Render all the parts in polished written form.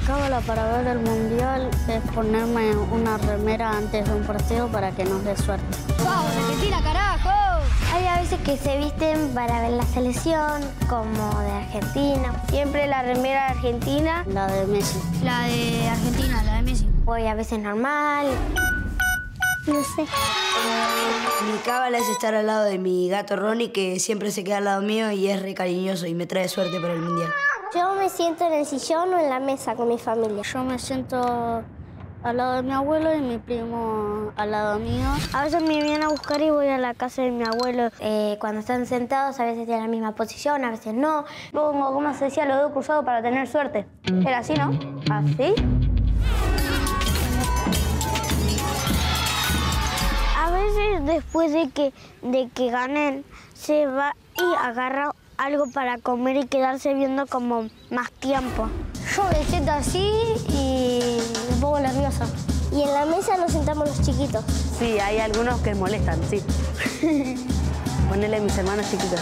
cábala para ver el mundial es ponerme una remera antes de un partido para que nos dé suerte. ¡Vamos, Argentina, carajo! Hay a veces que se visten para ver la selección, como de Argentina. Siempre la remera de Argentina. La de Messi. La de Argentina, la de Messi. Voy a veces normal. No sé. Mi cábala es estar al lado de mi gato Ronnie, que siempre se queda al lado mío y es re cariñoso y me trae suerte para el mundial. Yo me siento en el sillón o en la mesa con mi familia. Yo me siento al lado de mi abuelo y mi primo al lado mío. A veces me vienen a buscar y voy a la casa de mi abuelo. Cuando están sentados, a veces tienen la misma posición, a veces no. Pongo, como se decía, los dedos cruzados para tener suerte. Era así, ¿no? ¿Así? A veces después de que ganen, se va y agarra algo para comer y quedarse viendo como más tiempo. Yo me siento así y me pongo nerviosa. Y en la mesa nos sentamos los chiquitos. Sí, hay algunos que molestan, sí. Ponele a mis hermanos chiquitos.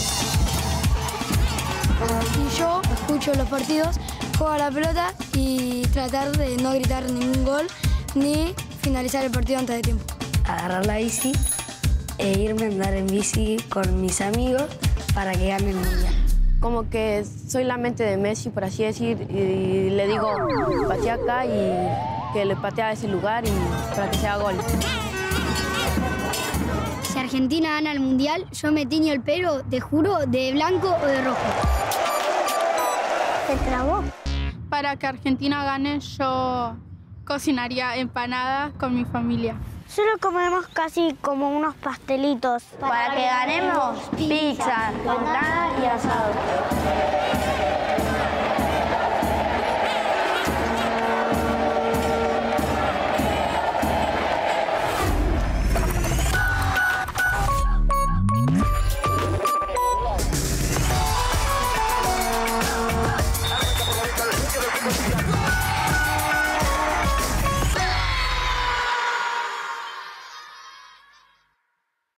Y yo escucho los partidos, juego a la pelota y tratar de no gritar ningún gol ni finalizar el partido antes de tiempo. Agarrar la bici e irme a andar en bici con mis amigos para que gane el mundial. Como que soy la mente de Messi, por así decir, y le digo, patea acá y que le patea a ese lugar y para que sea gol. Si Argentina gana el Mundial, yo me tiño el pelo, te juro, de blanco o de rojo. ¿Se trabó? Para que Argentina gane, yo cocinaría empanadas con mi familia. Solo comemos casi como unos pastelitos. Para que ganemos pizza, empanadas y asado.